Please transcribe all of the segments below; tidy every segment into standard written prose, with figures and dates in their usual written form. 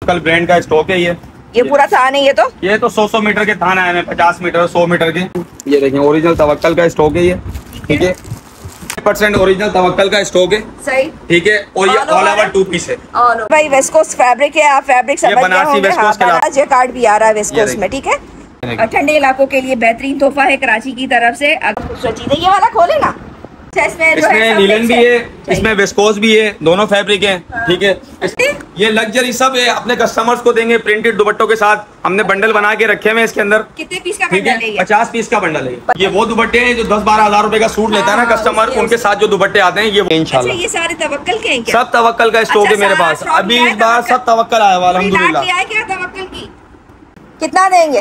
कल ब्रांड का स्टॉक है ये पूरा थान है। ये तो 100 मीटर के थान आए हैं, 50 मीटर 100 मीटर के। ये देखिए ओरिजिनल तवक्कल का स्टॉक है ये, ठीक है। 100% ओरिजिनल तवक्कल का स्टॉक है, सही, ठीक है। और ये ऑल ओवर 2 पीस है भाई। वेस्कोस फैब्रिक है, आप फैब्रिक समझ गए होंगे। हाँ, कार्ड भी आ रहा है वेस्कोस में, ठीक है। ठंडे इलाकों के लिए बेहतरीन तोहफा है कराची की तरफ से। ये वाला खोले ना, इसमें नीलन भी है, इसमें विस्कोस भी है, दोनों फैब्रिक हैं, ठीक है। ये लग्जरी सब है, अपने कस्टमर्स को देंगे प्रिंटेड दुपट्टों के साथ। हमने बंडल बना के रखे हुए इसके अंदर। कितने पीस का बंडल है? 50 पीस का बंडल है। ये वो दुपट्टे हैं जो 10-12 हजार रुपए का सूट लेता है ना कस्टमर, उनके साथ जो दुपट्टे आते हैं ये इंशाल्लाह। ये सारे तवक्कल के हैं क्या? सब तवक्कल का स्टॉक है मेरे पास अभी। इस बार सब तवक्कल आया हुआ अल्हम्दुलिल्लाह। कितना देंगे?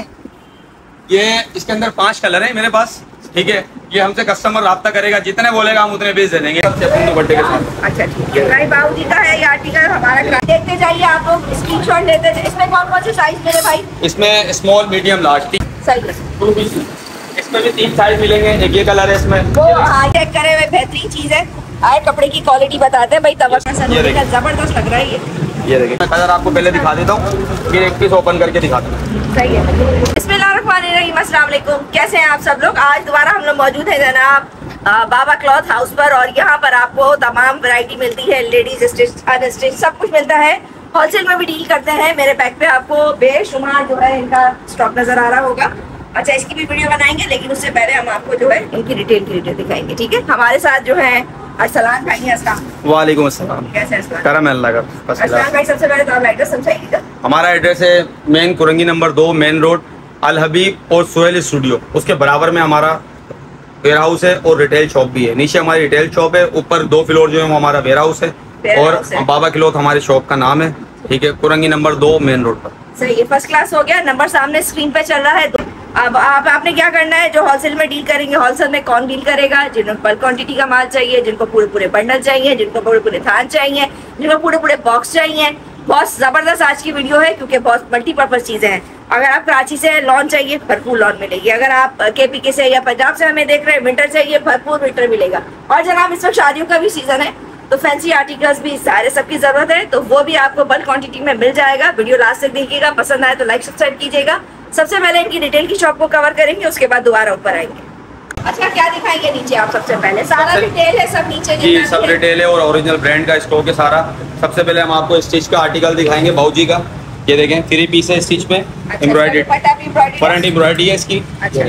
ये इसके अंदर 5 कलर है मेरे पास, ठीक है। ये हमसे कस्टमर राब्ता करेगा, जितने बोलेगा हम उतने पीस दे देंगे दुपट्टे के साथ। अच्छा ठीक है भाई, बाबू जी का है ये आर्टिकल हमारा। देखते जाइए आप लोग, स्क्रीनशॉट लेते जाइए। इसमें कौन कौन से साइज मेरे भाई? इसमें स्मॉल, मीडियम, लार्ज सही है। इसमें भी 3 साइज मिलेंगे। एक ये कलर है इसमें, वो चेक करे हुए बेहतरीन चीज है। आए कपड़े की क्वालिटी बताते हैं भाई, तवक्कल जबरदस्त लग रहा है ये देखिए। मैं कलर आपको पहले दिखा देता हूँ, फिर एक पीस ओपन करके दिखाता हूँ। सही है। बिस्मिल्लाहिर्रहमानिर्रहीम, अस्सलाम वालेकुम। कैसे हैं आप सब लोग? आज दोबारा हम लोग मौजूद हैं जनाब बाबा क्लॉथ हाउस पर, और यहाँ पर आपको तमाम वैरायटी मिलती है। लेडीज स्टिच, अनस्टिच सब कुछ मिलता है। होलसेल में भी डील करते हैं। मेरे बैक पे आपको बेशुमार जो है इनका स्टॉक नजर आ रहा होगा। अच्छा, इसकी भी वीडियो बनाएंगे, लेकिन उससे पहले हम आपको जो है इनकी डिटेल दिखाएंगे, ठीक है। हमारे साथ जो है अरसलान भाई हैं। अस्सलाम वालेकुम। अस्सलाम। कैसे हैं? करम अल्लाह का। अरसलान भाई, सबसे पहले तो आप एड्रेस समझाइएगा। हमारा एड्रेस है main Korangi number 2 main road, Al Habib और सोहेल स्टूडियो, उसके बराबर में हमारा वेयर हाउस है और रिटेल शॉप भी है। नीचे हमारी रिटेल शॉप है, ऊपर 2 फ्लोर जो है वो हमारा वेयर हाउस है। और बाबा क्लॉथ हमारे शॉप का नाम है, ठीक है। कुरंगी नंबर 2 मेन रोड पर। सही है, फर्स्ट क्लास हो गया। नंबर सामने स्क्रीन पे चल रहा है। अब आपने क्या करना है, जो होलसेल में डील करेंगे, होलसेल में कौन डील करेगा? जिनको बल्क क्वांटिटी का माल चाहिए, जिनको पूरे बंडल चाहिए, जिनको पूरे थान चाहिए, जिनको पूरे बॉक्स चाहिए। बहुत जबरदस्त आज की वीडियो है, क्योंकि बहुत मल्टीपर्पज चीजें हैं। अगर आप कराची से लॉन चाहिए, भरपूर लॉन मिलेगी। अगर आप KPK से या पंजाब से हमें देख रहे हैं, विंटर चाहिए, भरपूर विंटर मिलेगा। और जनाब इस वक्त शादियों का भी सीजन है, तो फैंसी आर्टिकल्स भी सारे सबकी जरूरत है, तो वो भी आपको बल्क क्वांटिटी में मिल जाएगा। वीडियो लास्ट तक देखिएगा, पसंद आए तो लाइक सब्सक्राइब कीजिएगा। सबसे पहले इनकी डिटेल की शॉप को कवर करेंगे, उसके बाद दोबारा ऊपर आएंगे। अच्छा, क्या दिखाएंगे नीचे आप? सबसे पहले सारा डिटेल है, सब नीचे जी सब डिटेल है और ओरिजिनल ब्रांड का स्टॉक है सारा। सबसे पहले हम आपको स्टिच का आर्टिकल दिखाएंगे बाऊजी का। ये देखें 3 पीस है स्टिच में, एम्ब्रॉयडर्ड फ्रंट एम्ब्रॉयडरी है इसकी,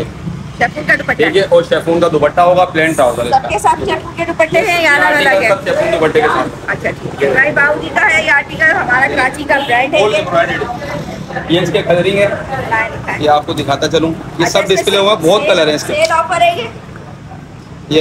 ठीक है। और शेफून का दुपट्टा होगा, प्लेन ट्राउजर। सबके साथ शेफून के दुपट्टे हैं या अलग-अलग है? सब शेफून दुपट्टे के साथ। अच्छा ठीक है भाई, बाऊजी का है ये आर्टिकल, हमारा कराची का ब्रांड है। ये इसके कलरिंग है, ये आपको दिखाता चलूं। ये सब डिस्प्ले हुआ, बहुत कलर है इसके। सेल ऑफर है ये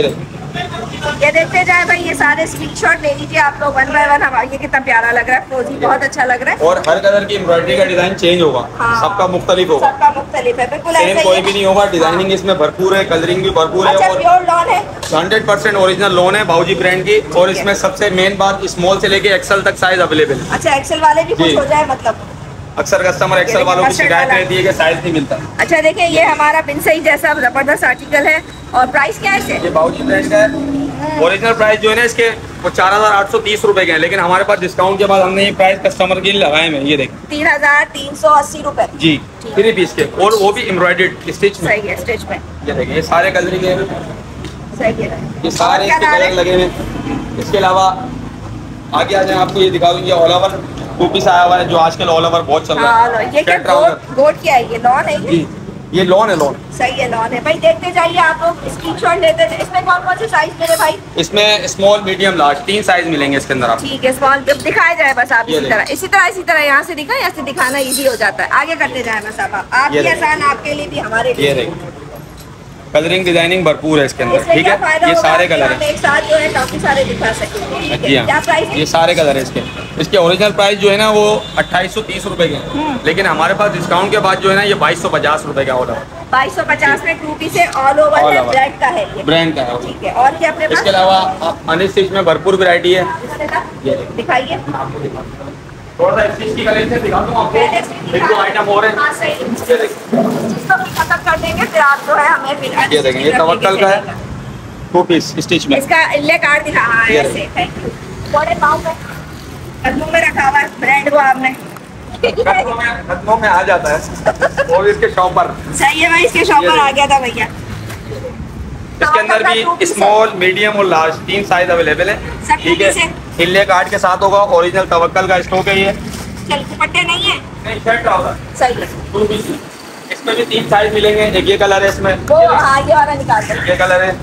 देखते जाए भाई। ये सारे स्क्रीनशॉट ले लीजिए आप लोग 1 बाय 1। हमारा ये कितना प्यारा लग रहा है, फ्रोजी बहुत अच्छा लग रहा है। और हर कलर की एम्ब्रॉयडरी का डिजाइन चेंज होगा। हाँ। सबका मुख्तलिफ होगा, सबका मुख्तलिफ है, बिल्कुल सेम कोई भी नहीं होगा। डिजाइनिंग इसमें भरपूर है, कलरिंग भी भरपूर है। और प्योर लॉन है, 100% ओरिजिनल लॉन है बाऊजी ब्रांड की। और इसमें सबसे मेन बात, स्मॉल से लेके एक्सेल तक साइज अवेलेबल है। अच्छा, एक्सेल वाले भी खुश हो जाए मतलब? अक्सर कस्टमर एक्सेल वालों की शिकायत रहती है कि साइज नहीं मिलता। अच्छा देखिए, ये हमारा बिन सही जैसा जबरदस्त आर्टिकल है। और प्राइस क्या है? ये बाऊजी ब्रांड का है। ओरिजिनल प्राइस जो है ना इसके वो 4830 रुपए के हैं, लेकिन हमारे पास डिस्काउंट के बाद हमने ये प्राइस कस्टमर के लिए लगाए हैं। ये देखिए 3380 रुपए जी, 3 पीस के, और वो भी एम्ब्रॉयडर्ड स्टिच में। सही है, स्टिच में। ये देखिए ये सारे कलरिंग है, सही है, ये सारे कलर लगे हुए हैं। इसके अलावा आगे आ जाए, आपको ये दिखा दूंगी ऑल ओवर 2 पीस आया हुआ है, जो आजकल ऑल ओवर बहुत चल रहा है। ये क्या गोट क्या है? ये लॉन है ये लॉन है, लॉन। सही है, लॉन है भाई। देखते जाइए आप लोग, स्क्रीनशॉट लेते थे। इसमें कौन कौन से साइज मेरे भाई? इसमें स्मॉल, मीडियम, लार्ज 3 साइज मिलेंगे इसके अंदर आपको। ठीक है, स्मॉल दिखाया जाए बस आप। इसी तरह यहाँ से दिखाएं, ऐसे दिखाना इजी हो जाता है। आगे करते जाए बस आप ये आसान, आपके लिए भी हमारे लिए। कलरिंग डिजाइनिंग भरपूर है इसके अंदर, ठीक है। ये सारे कलर हैं, एक साथ जो है काफी सारे दिखा सकेंगे। जी हाँ, ये सारे कलर है इसके। इसके ओरिजिनल प्राइस जो है ना वो 2830 रुपए के, लेकिन हमारे पास डिस्काउंट के बाद जो है ना ये 2250 रुपए का ऑर्डर। 2250 में 2 पीस है, ऑल ओवर ब्रांड का है, ब्रांड का है, ठीक है। और क्या अपने पास? इसके अलावा अनस्टिच में भरपूर वैरायटी है। दिखाइए थोड़ा सा स्टिच की कलेक्शन दिखा दूं आपको, एक दो आइटम और है। हाँ सही, इसको भी खत्म कर देंगे, फिर आप जो है हमें फिर ये देखें, ये तवक्कल का है 2 पीस स्टिच में। इसका इल्ले कार्ड दिखा। हाँ ऐसे, थैंक यू। बड़े पाँव में कद्दू में रखा हुआ है ब्रांड को आपने। खत्मों में आ जाता है और इसके शॉपर। सही है भाई, इसके शॉपर आ गया था भैया। इसके अंदर भी स्मॉल, मीडियम और लार्ज 3 साइज अवेलेबल है। ठीक है, हिल्ले कार्ड के साथ होगा। ओरिजिनल तवक्कल का स्टॉक है ये। चल दुपट्टे नहीं है? नहीं, शर्ट का होगा। सही है। इसमें भी 3 साइज मिलेंगे। एक ये कलर है इसमें, वो आगे वाला निकाल दो। ये कलर है।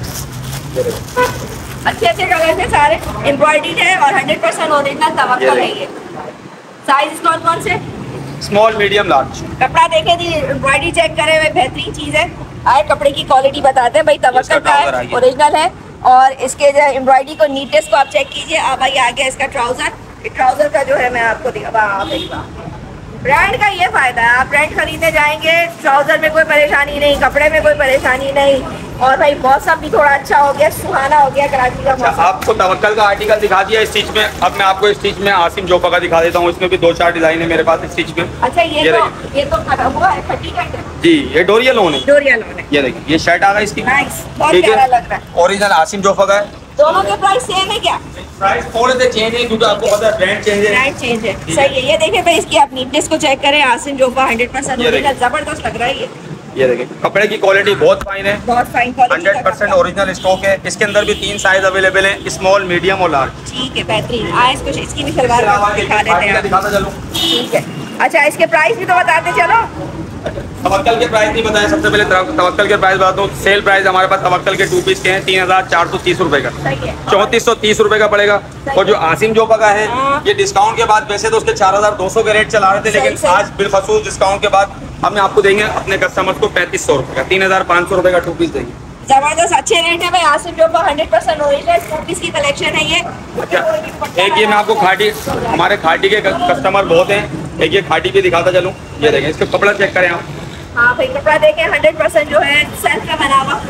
अच्छे अच्छे कलर है, सारे एम्ब्रॉयडर्ड है और 100% ओरिजिनल तवक्कल है ये। साइज कौन कौन से? Small, medium, large. कपड़ा देखे जी, एम्ब्रॉयडरी चेक करे हुए, बेहतरीन चीज है। आए कपड़े की क्वालिटी बताते हैं भाई, तवक्कल का है, ओरिजिनल है। और इसके जो एम्ब्रॉयडरी को, नीटनेस को आप चेक कीजिए। अब भाई आ गया इसका ट्राउजर। ट्राउजर का जो है मैं आपको दिखा, ब्रांड का ये फायदा है, आप ब्रांड खरीदने जाएंगे, ट्राउजर में कोई परेशानी नहीं, कपड़े में कोई परेशानी नहीं। और भाई मौसम भी थोड़ा अच्छा हो गया, सुहाना हो गया कराची का मौसम। आपको तवक्कल का आर्टिकल दिखा दिया स्टिच में। अब मैं आपको स्टिच में आसिम जोफा का दिखा देता हूँ। इसमें भी 2-4 डिजाइन है मेरे पास स्टिच में। अच्छा, ये तो खत्म हुआ है, फटी कट है जी। ये डोरिया लोन है। डोरिया लोन है। ये देखिए, ये शर्ट आ गई इसकी। नाइस, बहुत प्यारा लग रहा है। ओरिजिनल आसिम जोफा का है। दोनों के प्राइस सेम है क्या? प्राइस थोड़े से चेंज है क्योंकि आपको पता है ब्रांड चेंज है। ब्रांड चेंज है, सही है। ये देखिए भाई, इसकी आप नीटनेस को चेक करें। आसिम जोफा 100% ओरिजिनल, जबरदस्त लग रहा है ये देखिए, कपड़े की क्वालिटी बहुत फाइन है, बहुत फाइन क्वालिटी, 100% ओरिजिनल स्टॉक है। इसके अंदर भी 3 साइज अवेलेबल है, स्मॉल, मीडियम और लार्ज। ठीक है, बेहतरीन। इसको इसकी भी सलवार दिखा देते हैं, दिखाता चलूं। ठीक है। अच्छा, इसके प्राइस भी तो बताते चलो। तवक्कल के प्राइस नहीं बताया, सबसे पहले तवक्कल के प्राइस बताता हूँ। सेल प्राइस हमारे पास तवक्कल के 2 पीस के हैं 3430 रुपए का, 3430 रुपए का पड़ेगा। और जो आसिम जोफा का है, ये डिस्काउंट के बाद, वैसे तो उसके 4200 के रेट चला रहे थे, लेकिन आज बिलखसूस डिस्काउंट के बाद हम आपको देंगे अपने कस्टमर्स को 3500 रुपए का, 3500 रुपए का 2 पीस देंगे। जबरदस्त अच्छे रेट है भाई। आसिम जोफा 100% ओरिजिनल 2 पीस की कलेक्शन है ये। एक ये मैं आपको खाटी, हमारे खाटी के कस्टमर बहुत हैं, एक ये खाटी भी दिखाता चलूं। ये देखें, इसका कपड़ा चेक करें आप। हाँ भाई, कपड़ा देखें, 100% जो है सेल्फ का बना हुआ,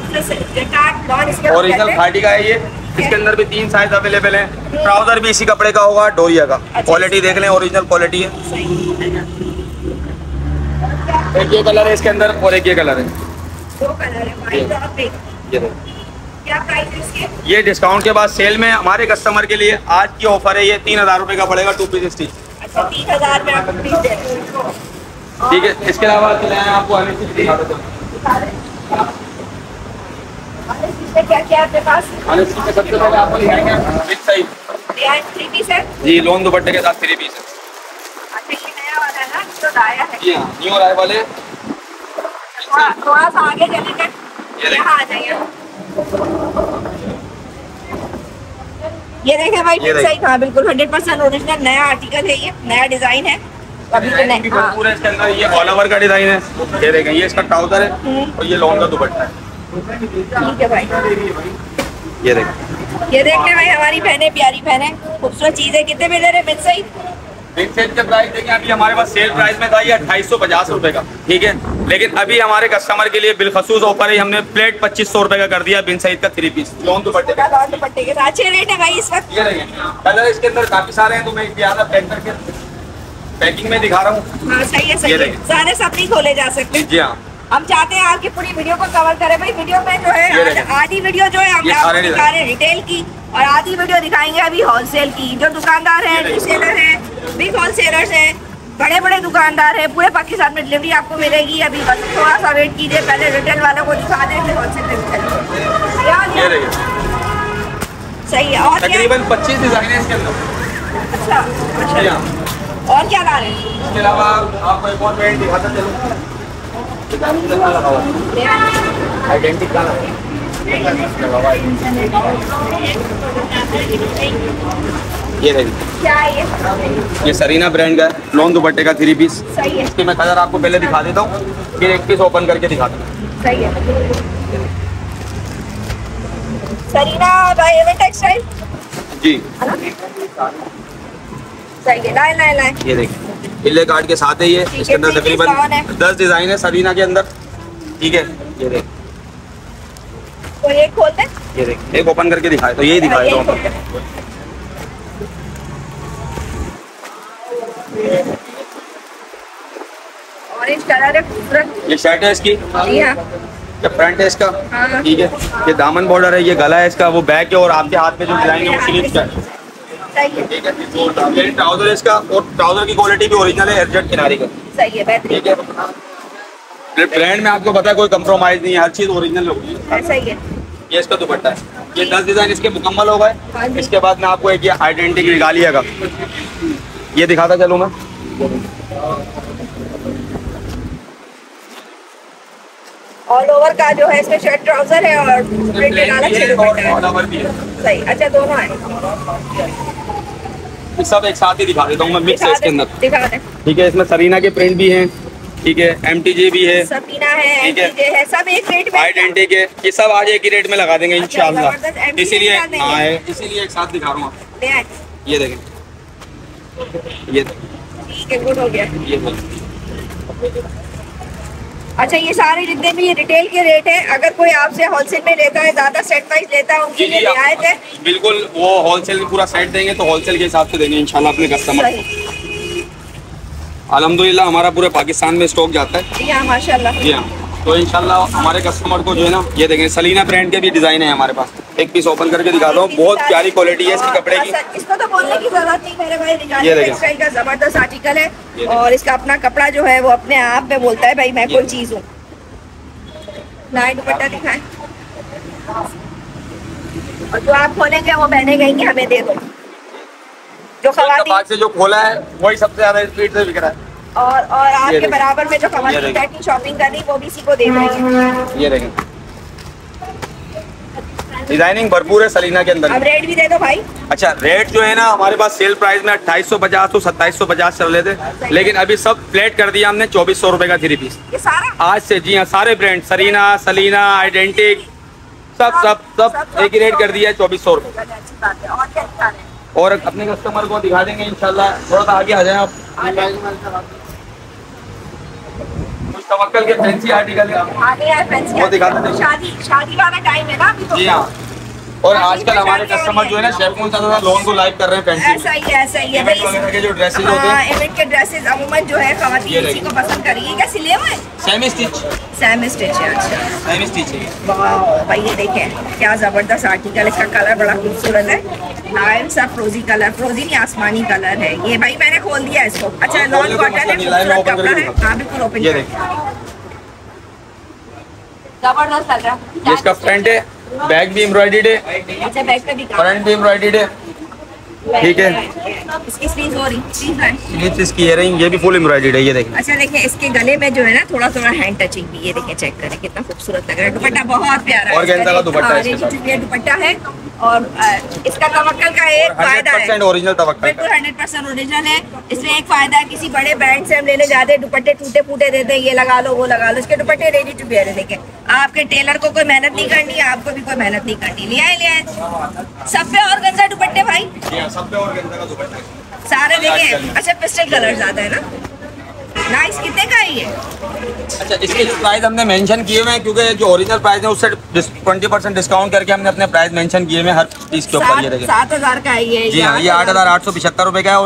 ओरिजिनल खाटी का है ये। इसके अंदर भी 3 साइज अवेलेबल है। ट्राउजर भी इसी कपड़े का होगा, डोरिया का। क्वालिटी देख लें, ओरिजिनल क्वालिटी है। एक ये कलर है इसके अंदर और एक ये कलर है। 2 कलर है, व्हाइट और पिंक। क्या प्राइस है इसके? ये डिस्काउंट के बाद सेल में हमारे कस्टमर के लिए आज की ऑफर है। ये 3000 रुपए का पड़ेगा 2 पीस स्टिच। अच्छा, 3000 में आप पीस दे रहे हो। ठीक है। इसके अलावा आपको क्या क्या आपके पास? सबसे पहले आपको दिखाएंगे बिग साइज 3 पीस है जी, लोन दुपट्टे के साथ 3 पीस है। अच्छा, ये नया वाला है ना, तो आया है जी हाँ, न्यू आए वाले। थोड़ा सा आगे चलेंगे, यहाँ आ जाइए। ये देखें भाई, बिग साइज। हाँ बिल्कुल 100% ओरिजिनल नया आर्टिकल है, ये नया डिजाइन है। अभी तो नहीं, पूरा इसके अंदर ये ऑल ओवर का डिजाइन है। ये देखें, ये इसका ट्राउजर है और ये लॉन का दुपट्टा है। ठीक है भाई, ये देखें, ये देखते भाई, हमारी बहनें, प्यारी बहनें, खूबसूरत चीजें। कितने में दे रहे बिग साइज? बिग साइज के प्राइस देखिए, अभी हमारे पास सेल प्राइस में था ये 2850 रुपए का। ठीक है, लेकिन अभी हमारे कस्टमर के लिए बिलखसूस ऑफर है, हमने प्लेट 2500 रुपए का कर दिया बिग साइज का 3 पीस लॉन दुपट्टे का। दुपट्टे के साथ अच्छे रेट है भाई इस वक्त। ये देखें, कलर इसके अंदर काफी सारे हैं, तो मैं ज्यादा पैक करके पैकिंग में दिखा रहा हूँ। हाँ सही है, सही है। सारे सब नहीं खोले जा सकते। जी हाँ, हम चाहते हैं आपकी पूरी वीडियो को कवर करें भाई। वीडियो में जो है आधी वीडियो जो है हम आपको दिखा रहे हैं रिटेल की, और आधी वीडियो दिखाएंगे अभी होलसेल की। जो दुकानदार हैं, रीसेलर हैं, बिग होलसेलर्स हैं, बड़े बड़े दुकानदार हैं, पूरे पाकिस्तान में डिलीवरी आपको मिलेगी। अभी बस थोड़ा सा वेट कीजिए, पहले रिटेल वालों को दिखा दें, फिर होलसेल में चलेंगे। सही है। और तकरीबन 25 डिजाइन है इसके अंदर। अच्छा, और क्या ला रहे हैं? इसके अलावा आपको एक और ब्रांड दिखाता चलूं। आइडेंटिटी का ये देखिए, क्या है ये सरीना ब्रांड का है, लॉन दुपट्टे का 3 पीस। सही है। इसके मैं कलर आपको पहले दिखा देता हूँ, फिर एक पीस ओपन करके दिखाता हूँ। सही है। Sarina by Avon textile ji, सही है। लाए ये देखिए, हिल्ले कार्ड के साथ है ये। इसके अंदर तकरीबन 10 डिजाइन है सरीना के अंदर। ठीक है, ये देखिए, तो ये खोलते हैं, ये देखिए, एक ओपन करके दिखाए तो यही दिखाए तो ऑरेंज कलर है, खूबसूरत। ये शर्ट है इसकी। जी हाँ, ये फ्रंट है इसका। ठीक है, ये दामन बॉर्डर है, ये गला है इसका, वो बैक है, और आपके हाथ में जो डिजाइन है वो स्लीव्स का है। सही है। ठीक है, ट्राउजर इसका, और ट्राउजर की क्वालिटी भी ओरिजिनल है, एफजेड किनारे का। सही है, बेहतरीन। ठीक है, ब्रांड में आपको पता है कोई कंप्रोमाइज नहीं है, हर चीज ओरिजिनल होगी। सही है। ये इसका दुपट्टा है, ये 10 डिजाइन इसके मुकम्मल हो गए। इसके बाद मैं आपको एक ये आइडेंटिटी निकालिए का ये दिखाता चलूँ मैं। ऑल ओवर का जो है इसमें शर्ट ट्राउजर है और प्रिंटेड अलग से दुपट्टा है। सही, अच्छा दोनों है, सब एक साथ ही दिखा देता हूँ मैं, मिक्स है इसके अंदर। दिखा दें। ठीक है, इसमें सरीना के प्रिंट भी हैं, ठीक है, MTJ भी है, सरीना है, ठीक है, MTJ है, सब एक रेट में। आइडेंटिटी के ये सब आज एक ही रेट में लगा देंगे इंशाल्लाह। जबरदस्त, इसीलिए MTJ हाँ है, इसीलिए एक साथ दिखा रहा हूँ आपको। ले आए। ये देखें, ये ठीक है, गुड हो गया। ये अच्छा, ये सारे जितने भी रिटेल के रेट है, अगर कोई आपसे होलसेल में लेता है, ज्यादा सेट वाइज लेता है, उनके लिए रियायत है। बिल्कुल, वो होलसेल में पूरा सेट देंगे तो होलसेल के हिसाब से देंगे इंशाल्लाह अपने कस्टमर को। अल्हम्दुलिल्लाह हमारा पूरे पाकिस्तान में स्टॉक जाता है। जी हाँ, माशाल्लाह। जी हाँ, तो इंशाल्लाह हमारे कस्टमर को जो है ना, ये देखें सलीना ब्रांड के भी डिजाइन है हमारे पास। एक पीस ओपन करके दिखाता हूँ, बहुत प्यारी क्वालिटी है इसके कपड़े की। इसको तो बोलने की जरूरत नहीं मेरे भाई, ये देखें, टेक्सटाइल का जबरदस्त आर्टिकल है और इसका अपना कपड़ा जो है वो अपने आप में बोलता है भाई मैं कोई चीज हूँ। लाइट दुपट्टा दिखाएं, और जो आप खोलेंगे वो बहने कहेंगे हमें दे दो। जो खवातीन से जो खोला है वही सबसे ज्यादा स्पीड से बिक रहा है, और आपके बराबर में जो खवातीन बैठी शॉपिंग कर रही वो भी इसी को दे रही है। ये देखें, डिजाइनिंग भरपूर है सलीना के अंदर। अब रेट भी दे दो भाई। अच्छा, रेट जो है ना हमारे पास सेल प्राइस में 2850 तो 2750 चल रहे थे, लेकिन अभी सब फ्लैट कर दिया हमने 2400 रुपए का 3 पीस। ये सारा आज से, जी हाँ, सारे ब्रांड सरीना, सलीना, आइडेंटिक सब सब सब एक ही रेट कर दिया है 2400 रुपए। अच्छी बात है। और क्या दिखा रहे हैं? और अपने कस्टमर को दिखा देंगे इंशाल्लाह। थोड़ा सा आगे आ जाए आप। कुछ तवक्कल के फैंसी आर्टिकल आगे है फैंसी वो दिखाते हैं। शादी वाला टाइम है ना अभी तो। जी हाँ, और आजकल हमारे कस्टमर जो है ना शेफून ज़्यादा लोन को लाइक कर रहे हैं फैंसी। ऐसा ही है, ऐसा ही है इवेंट वगैरह के जो ड्रेसेस होते हैं, इवेंट के ड्रेसेस अमूमन जो है खवातीन इसी को पसंद करेंगी। क्या सिले हुए? Semi stitch. सेमी स्टिच है, अच्छा सेमी स्टिच है। वाह भाई, ये देखें क्या जबरदस्त आर्टिकल, इसका कलर बड़ा खूबसूरत है, लाइव सा फ्रोजी कलर, फ्रोजी नहीं आसमानी कलर है ये भाई। मैंने खोल दिया इसको। अच्छा, लॉन कॉटन है, खूबसूरत कपड़ा है। हाँ बिल्कुल ओपन ये जबरदस्त लग रहा है। इसका फ्रंट है, बैक भी एम्ब्रॉयडर्ड है। अच्छा, बैक पे भी फ्रंट भी एम्ब्रॉयडर्ड है, ठीक है। इसकी स्लीव्स हो रही, स्लीव्स है, स्लीव्स इसकी इयरिंग ये भी फुल एम्ब्रॉयडर्ड है, ये देखें। अच्छा देखिए, इसके गले में जो है ना थोड़ा थोड़ा हैंड टचिंग भी, ये देखिए, चेक करें कितना खूबसूरत लग रहा है। दुपट्टा बहुत प्यारा है, ऑर्गेन्जा का दुपट्टा है इसके साथ। ये दुपट्टा है और इसका तवक्कल का एक फायदा है, 100% ओरिजिनल तवक्कल बिल्कुल 100% ओरिजिनल है। इसमें एक फायदा है, किसी बड़े ब्रांड से हम लेने जाते हैं दुपट्टे टूटे फूटे देते हैं, ये लगा लो वो लगा लो। इसके दुपट्टे रेडी टू वेयर है। देखें, आपके टेलर को कोई मेहनत नहीं करनी है, आपको भी कोई मेहनत नहीं करनी। ले आए सब पे ऑर्गेन्जा दुपट्टे भाई, सब पे ऑर्गेन्जा का दुपट्टा है सारे। देखें, अच्छा पिस्टल कलर ज्यादा है ना, नाइस। कितने का है ये? अच्छा, इसके जो प्राइस हमने मेंशन किए हुए हैं, क्योंकि जो ओरिजिनल प्राइस है उससे 20% डिस्काउंट करके हमने अपने प्राइस मेंशन किए हुए हैं हर पीस के ऊपर। ये देखिए 7000 का है ये। जी हाँ, ये 8875 रुपए का है और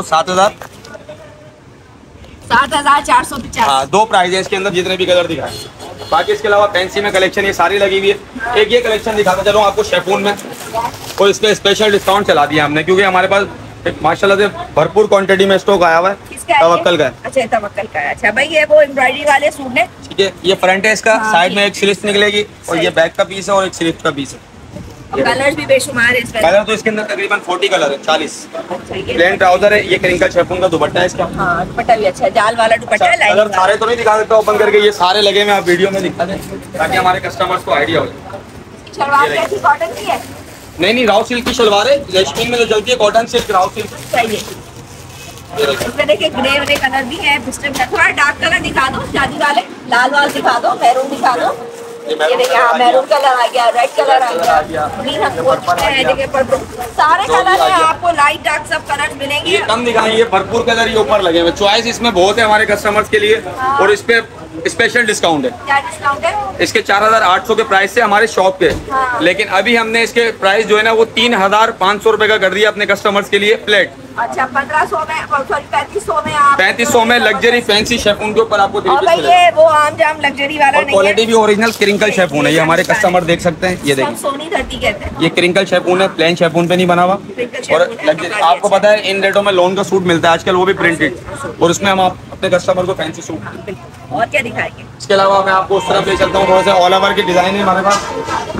7450। हाँ, दो प्राइस है इसके अंदर जितने भी कलर दिखाए। बाकी इसके अलावा फैंसी में कलेक्शन ये सारी लगी हुई है। एक ये कलेक्शन दिखाता चलो आपको शेफून में, और इस पे स्पेशल डिस्काउंट चला दिया हमने, क्योंकि हमारे पास माशाल्लाह से भरपूर क्वांटिटी में स्टॉक आया हुआ है। तवक्कल का है। अच्छा, तवक्कल का है। अच्छा भाई, ये वो एम्ब्रॉयडरी वाले सूट है, ठीक है। ये फ्रंट है इसका, साइड में एक स्लिट निकलेगी और ये बैक का पीस है और एक स्लिट का पीस है। कलर्स भी बेशुमार है इसमें। कलर तो इसके अंदर तकरीबन 40 कलर है, 40। प्लेन ट्राउजर है, ये क्रिंकल शेफून का दुपट्टा है इसका। हाँ, दुपट्टा भी अच्छा है, जाल वाला दुपट्टा है। कलर सारे तो नहीं दिखा सकता ओपन करके, ये सारे लगे हुए आप वीडियो में दिखा दें ताकि हमारे कस्टमर्स को आइडिया हो जाए। शलवार कैसी, कॉटन की है? नहीं, राव सिल्क की शलवार है, रेशमिंग में जो चलती है कॉटन सिल्क, राव सिल्क। सही है। इसमें देखिए ग्रे वाले कलर भी है, पिस्टल का थोड़ा डार्क कलर दिखा दो, शादी वाले लाल वाल दिखा दो, मैरून दिखा दो। ये देखिए, हाँ मैरून कलर आ गया, रेड कलर आ गया, ग्रीन हमको है, देखिए पर्पल, सारे कलर है आपको, लाइट डार्क सब कलर मिलेंगे। ये कम दिखाएंगे, भरपूर कलर ये ऊपर लगे हुए, चॉइस इसमें बहुत है हमारे कस्टमर्स के लिए। और इस पे स्पेशल डिस्काउंट है। क्या डिस्काउंट है? इसके 4800 के प्राइस से हमारे शॉप के, लेकिन अभी हमने इसके प्राइस जो है ना वो 3500 रुपए का कर दिया अपने कस्टमर्स के लिए फ्लैट। अच्छा 1500 में, सॉरी 3500 में आप 3500 में लग्जरी फैंसी शेफून के ऊपर आपको और भाई ये वो आम जाम लग्जरी वाला नहीं है। क्वालिटी भी ओरिजिनल क्रिंकल शेफून है, ये हमारे कस्टमर देख सकते हैं। ये देखिए सोनी धरती कहते हैं, ये क्रिंकल शेफून है, प्लेन शेफून पे नहीं बना हुआ। और लग्जरी आपको पता है इन रेटों में लोन का सूट मिलता है आजकल, वो भी प्रिंटेड, और उसमें हम अपने कस्टमर को फैंसी सूट। और क्या दिखाएंगे? इसके अलावा मैं आपको उस तरफ ले चलता हूँ, थोड़ा सा ऑल ओवर की डिजाइन है हमारे पास।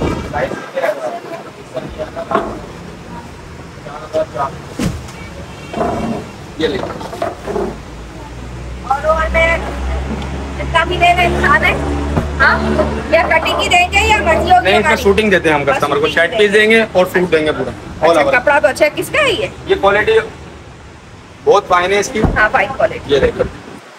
ये देखिए और में इसका भी दे रहे खाने, हाँ या कटिंग की देंगे या मर्जी होगी? नहीं, इसमें शूटिंग देते हैं हम कस्टमर को, शर्ट पीस देंगे और सूट देंगे पूरा ऑल ओवर। कपड़ा तो अच्छा है, किसका है ये क्वालिटी बहुत फाइन है इसकी। हाँ फाइन क्वालिटी। ये देखो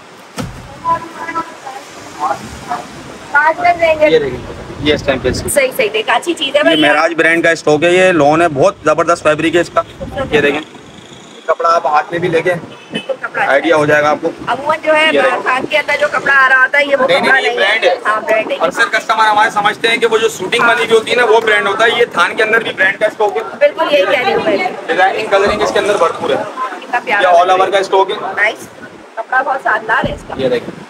ये देखिए ये स्टैम्प पे सही सही देख, अच्छी चीज है। ये महराज ब्रांड का स्टॉक है, ये लॉन है, बहुत जबरदस्त फैब्रिक है इसका। ये देखें कपड़ा आप हाथ में भी लेके आइडिया हो जाएगा आपको। अमूमन जो है थान के अंदर जो कपड़ा आ रहा होता है ये वो कपड़ा नहीं ब्रांड है। हाँ ब्रांड है। अक्सर कस्टमर हमारे समझते हैं कि वो जो शूटिंग बनी हुई होती है ना वो ब्रांड होता है, ये थान के अंदर भी ब्रांड का स्टॉक है। बिल्कुल यही कह रही हूँ मैं। डिजाइनिंग कलरिंग इसके अंदर भरपूर है, कितना प्यारा, ये ऑल ओवर का स्टॉक है। नाइस, कपड़ा बहुत शानदार है इसका। ये देखिए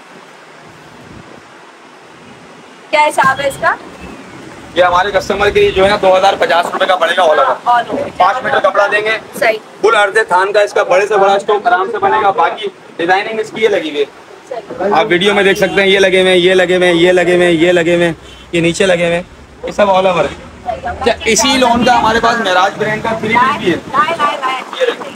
क्या हिसाब है इसका? ये हमारे कस्टमर के लिए जो है ना 2050 रुपए का पड़ेगा ऑल ओवर। 5 मीटर कपड़ा देंगे, सही फुल अर्धे थान का इसका बड़े से बड़ा स्टॉक आराम से बनेगा। बाकी डिजाइनिंग इसकी ये लगी हुई है, आप वीडियो में देख सकते हैं। ये लगे हुए, ये लगे हुए, ये लगे हुए, ये लगे हुए, ये नीचे लगे हुए, ये सब ऑल ओवर है। इसी लोन का हमारे पास महराज ब्रांड का 3 पीस भी है।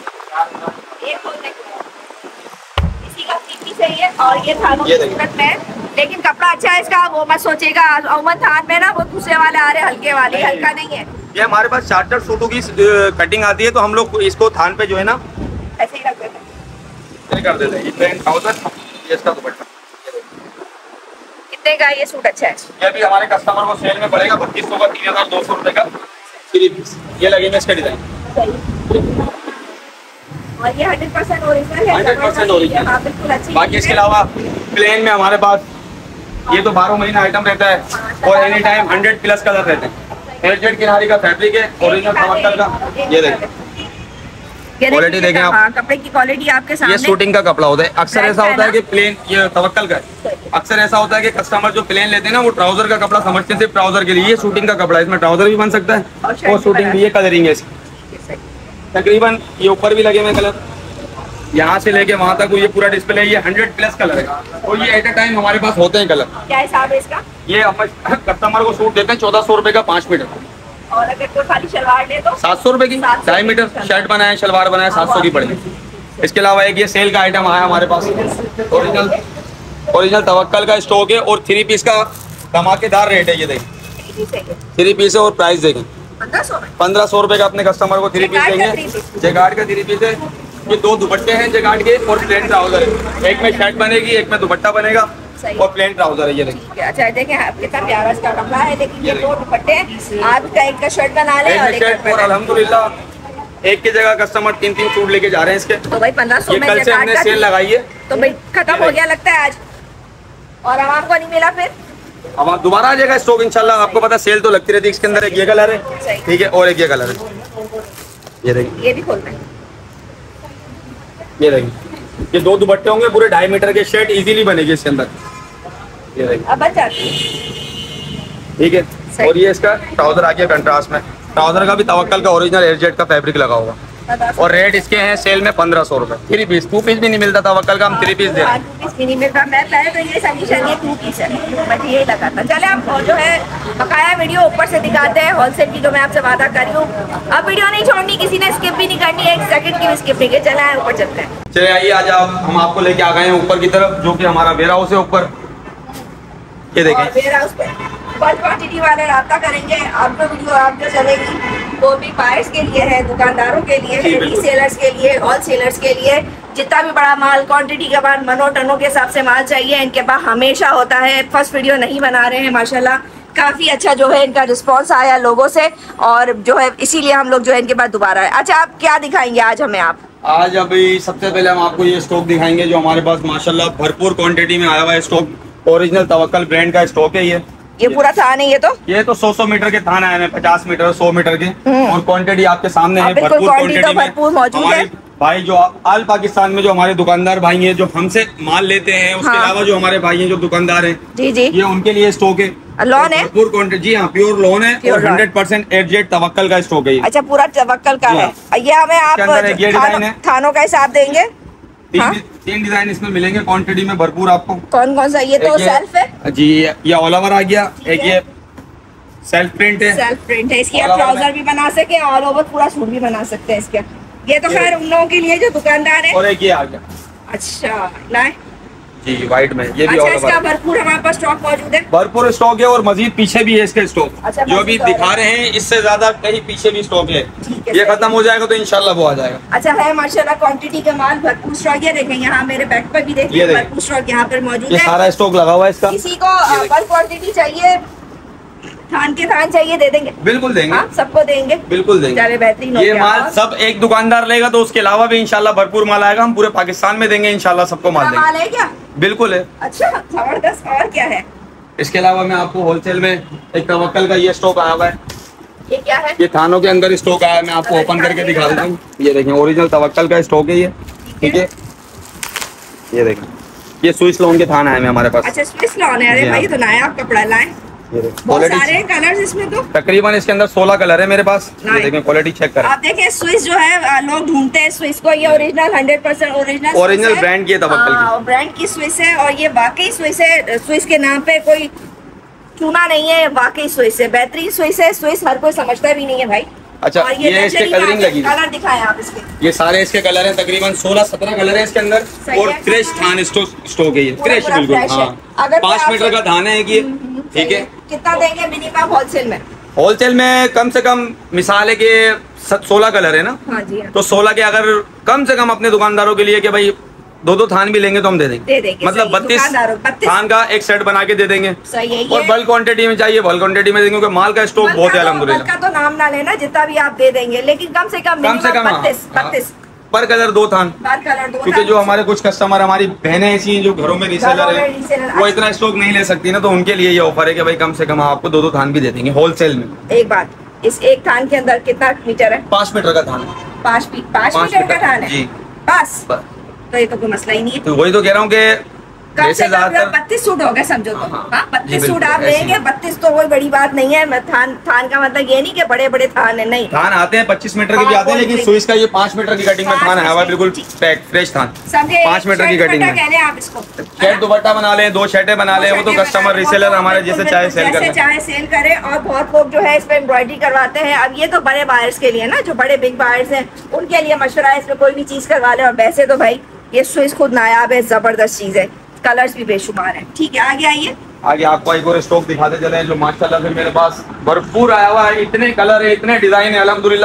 इसी का 3 पीस है ये, और ये थानों की सूरत में, लेकिन कपड़ा अच्छा है इसका, वो मत सोचेगा अमूमन थान में ना वो दूसरे वाले आ रहे हल्के वाले, हल्का नहीं है। ये हमारे पास चार्टर सूटों की कटिंग आती है, तो हम लोग इसको थान पे जो है ना ऐसे ही रख देते हैं, कर देते हैं। ये प्लेन ट्राउजर, ये इसका दुपट्टा। कितने का ये सूट अच्छा है? ये भी हमारे कस्टमर को सेल में पड़ेगा 3200 का, 3200 रुपए का 3 पीस। ये लगे में इसका डिजाइन, और ये 100% ओरिजिनल है, 100% ओरिजिनल। हाँ बिल्कुल अच्छी। बाकी इसके अलावा प्लेन में हमारे पास ये तो 12 महीना आइटम रहता है, और एनी टाइम 100+ कलर रहते हैं। एयरजेट किनारी का फैब्रिक है, ओरिजिनल तवक्कल का। ये देखें क्वालिटी देखें आप, हाँ, कपड़े की क्वालिटी आपके सामने। ये शूटिंग का कपड़ा होता है। अक्सर ऐसा होता है कि प्लेन, ये तवक्कल का है, अक्सर ऐसा होता है कि कस्टमर जो प्लेन लेते हैं ना वो ट्राउजर का कपड़ा समझते हैं सिर्फ ट्राउजर के लिए। ये शूटिंग का कपड़ा है, इसमें ट्राउजर भी बन सकता है और शूटिंग भी। ये कलरिंग है इसकी, तकरीबन ये ऊपर भी लगे हुए कलर, यहाँ से लेके वहाँ तक ये पूरा डिस्प्ले। ये 100+ कलर है, और ये एट ए टाइम हमारे पास होते हैं कलर। क्या हिसाब है इसका? ये कस्टमर को सूट देते हैं 1400 रुपए का 5 मीटर, और अगर कोई खाली शलवार ले तो 700 रुपए की 2.5 मीटर शर्ट बनाए, शलवार बनाए, 700 की पड़ेगी। इसके अलावा एक ये सेल का आइटम आया हमारे पास, ओरिजिनल तवक्कल का स्टॉक है, और 3 पीस का धमाकेदार रेट है। ये देखिए 3 पीस है, और प्राइस देखें 1500 रुपए का अपने कस्टमर को 3 पीस देंगे। जैगार्ड का 3 पीस है, ये 2 दुपट्टे हैं जैगार्ड के, और प्लेन ट्राउजर है। एक में शर्ट बनेगी, एक में दुपट्टा बनेगा, और प्लेन ट्राउजर है। ये देखिए अच्छा, देखें कितना प्यारा इसका कपड़ा है, लेकिन ये 2 दुपट्टे आप का एक का शर्ट बना ले और एक और अल्हम्दुलिल्लाह एक की जगह कस्टमर 3-3 सूट लेके जा रहे हैं इसके। तो भाई 1500 में कल से हमने सेल लगाई है, तो भाई खत्म हो गया लगता है आज, और अब आपको नहीं मिला फिर अब आप दोबारा आ जाएगा स्टॉक इंशाल्लाह। आपको पता सेल तो लगती रहती है। इसके अंदर एक ये कलर है, ठीक है, और एक ये कलर है। ये देखिए, ये भी खोलना है। ये देखिए, ये 2 दुपट्टे होंगे, पूरे 2.5 मीटर के शर्ट इजीली बनेगी इसके अंदर। ये देखिए, अब बच जाती है, ठीक है। और ये इसका ट्राउजर आ गया कंट्रास्ट में, ट्राउजर का भी तवक्कल का ओरिजिनल एयरजेट का फैब्रिक लगा होगा, और रेट इसके हैं सेल में 1500 रुपए। 3 पीस, 2 पीस भी नहीं मिलता तवक्कल का, हम 3 पीस दे रहे हैं। 2 पीस भी नहीं मिलता। मैं पहले तो ये सजेशन ये 2 पीस है, मुझे यही लगा था। चले आप जो है बकाया वीडियो ऊपर से दिखाते हैं होलसेल की, जो मैं आपसे वादा कर रही हूँ। अब वीडियो नहीं छोड़नी, किसी ने स्किप भी नहीं करनी, 1 सेकंड की भी स्किप नहीं। चले आए ऊपर चलते हैं। चलिए आइए, आज हम आपको लेके आ गए हैं ऊपर की तरफ, जो कि हमारा वेयर हाउस है ऊपर। ये देखें, वेयर हाउस पे बल्क क्वांटिटी वाले राब्ता करेंगे। आपको वीडियो आप जो चलेगी वो भी बायर्स के लिए है, दुकानदारों के लिए है, रीसेलर्स के लिए, होलसेलर्स के लिए। जितना भी बड़ा माल क्वांटिटी के बाद मनों टनों के हिसाब से माल चाहिए, इनके पास हमेशा होता है। फर्स्ट वीडियो नहीं बना रहे हैं, माशाल्लाह काफ़ी अच्छा जो है इनका रिस्पांस आया लोगों से, और जो है इसीलिए हम लोग जो है इनके पास दोबारा है। अच्छा, आप क्या दिखाएंगे आज हमें? आप आज अभी सबसे पहले हम आपको ये स्टॉक दिखाएंगे जो हमारे पास माशाल्लाह भरपूर क्वांटिटी में आया हुआ है स्टॉक। ओरिजिनल तवक्कल ब्रांड का स्टॉक है। ये पूरा थान है। ये तो 100 मीटर के थान आए हैं, 50 मीटर 100 मीटर के, और क्वांटिटी आपके सामने है, भरपूर क्वांटिटी में। भरपूर मौजूद है। भाई जो आल पाकिस्तान में जो हमारे दुकानदार भाई हैं जो हमसे माल लेते हैं, उसके अलावा जो हमारे भाई हैं जो दुकानदार हैं, जी जी, ये उनके लिए स्टॉक है, लोन है, भरपूर क्वांटिटी। जी हाँ, प्योर लोन है और 100% एडजेट तवक्कल का स्टॉक है। अच्छा, पूरा तवक्कल का है। ये हमें आप थानों का हिसाब देंगे? 3 डिजाइन इसमें मिलेंगे क्वांटिटी में भरपूर आपको। कौन कौन सा? ये तो सेल्फ है जी, ये ऑल ओवर आ गया, एक ये सेल्फ प्रिंट है। सेल्फ प्रिंट है, इसकी आप ट्राउजर भी बना सके, ऑल ओवर पूरा सूट भी बना सकते हैं इसके। ये तो खैर उन लोगों के लिए जो दुकानदार है। और एक ये आ गया, अच्छा लाए जी व्हाइट में, ये भी अच्छा, इसका भरपूर हमारे पास स्टॉक मौजूद है, भरपूर स्टॉक है और मजीद पीछे भी है इसका स्टॉक। अच्छा, जो अभी दिखा रहे हैं इससे ज्यादा कहीं पीछे भी स्टॉक है। ये खत्म हो जाएगा तो इंशाल्लाह वो आ जाएगा। अच्छा है माशाल्लाह, क्वांटिटी का माल भरपूर स्टॉक है। देखें यहाँ मेरे बैक पर भी देखिए भरपूर स्टॉक यहाँ पर मौजूद है, सारा स्टॉक लगा हुआ है इसका। किसी को बल्क क्वांटिटी चाहिए, थान के थान चाहिए, दे देंगे, बिल्कुल देंगे, सबको देंगे, बिल्कुल देंगे। बेहतरीन ये माल सब एक दुकानदार लेगा तो उसके अलावा भी इंशाल्लाह भरपूर माल आएगा। हम पूरे पाकिस्तान में देंगे इंशाल्लाह, सबको माल देंगे। माल है क्या? बिल्कुल है। अच्छा जबरदस्त। और क्या है इसके अलावा मैं आपको होलसेल में एक तवक्कल का ये स्टॉक आया हुआ है। ये क्या है? ये थानों के अंदर स्टॉक आया है, मैं आपको ओपन करके दिखा देता हूँ। ये देखें, ओरिजिनल तवक्कल का स्टॉक है ये, ठीक है। ये देखें, ये स्विस लॉन के थान आए हैं हमारे पास। अच्छा, स्विस लॉन है। अरे भाई तो नया आप कपड़ा लाए, बहुत सारे कलर्स इसमें। तो तकरीबन इसके अंदर 16 कलर है मेरे पास। ये देखें, क्वालिटी चेक करें। आप देखें स्विस जो है, लोग ढूंढते हैं स्विस को, ये ओरिजिनल 100% ओरिजिनल ब्रांड की तवक्कल की, ब्रांड की स्विस है। और ये वाकई स्विस है, स्विस के नाम पे कोई चूना नहीं है, वाकई स्विस है, बेहतरीन स्विस है। स्विस हर कोई समझता भी नहीं है भाई। अच्छा, ये इसके कलरिंग लगी, कलर दिखाएं आप इसके। ये सारे इसके कलर हैं, तकरीबन 16-17 कलर है इसके अंदर। और फ्रेश थान स्टॉक है ये, फ्रेश बिल्कुल। हाँ, 5 मीटर का थान है ये, ठीक है। कितना देंगे मिनिमम होलसेल में? होलसेल में कम से कम मिसाल है कि 16 कलर है ना। हाँ जी, हाँ। तो 16 के अगर कम से कम अपने दुकानदारों के लिए कि भाई 2-2 थान भी लेंगे तो हम दे देंगे, मतलब 32 थान का एक सेट बना के दे देंगे। सही है। और बल्क क्वांटिटी में चाहिए, बल्क क्वांटिटी में देंगे, क्योंकि माल का स्टॉक बहुत है अल्हम्दुलिल्लाह। का तो नाम ना लेना, जितना भी आप दे देंगे, लेकिन कम से कम 32 पर कलर 2 थान, क्योंकि जो हमारे कुछ कस्टमर, हमारी बहनें ऐसी हैं जो घरों में रीसेलर है, वो इतना स्टॉक नहीं ले सकती ना, तो उनके लिए ये ऑफर है कि भाई कम से कम आपको 2-2 थान भी दे देंगे होलसेल में। एक बात, इस एक थान के अंदर कितना मीटर है? 5 मीटर का थान है। 5 मीटर का थान है जी, बस। तो ये तो कोई मसला ही नहीं है। तो वही तो कह रहा हूँ कि कम से कम 32 सूट हो गए समझो तो। हाँ, 32 सूट आप लेंगे, 32 तो कोई बड़ी बात नहीं है। थान का मतलब ये नहीं कि बड़े बड़े थान है, नहीं, थान आते हैं 25 मीटर के भी आते हैं, लेकिन स्विस का ये 5 मीटर की कटिंग में थान है हुआ, बिल्कुल पैक फ्रेश थान, 5 मीटर की कटिंग में। आप इसको शर्ट दुपट्टा बना ले, 2 शर्टें बना ले, वो तो कस्टमर रीसेलर हमारे जैसे चाहे सेल करे। और बहुत लोग जो है इस पे एम्ब्रॉयडरी करवाते हैं। अब ये तो बड़े बायर्स के लिए ना, जो बड़े बिग बायर्स हैं, उनके लिए मशवरा है, इसमें कोई भी चीज करवा ले। और वैसे तो भाई ये स्विस खुद नायाब है, जबरदस्त चीज है, कलर्स भी बेशुमार हैं। ठीक है, आगे आइए। आगे आपको एक और स्टॉक दिखाते चले जो माशाल्लाह से मेरे पास भरपूर आया हुआ है। इतने कलर है, इतने डिजाइन है अल्हम्दुलिल्लाह।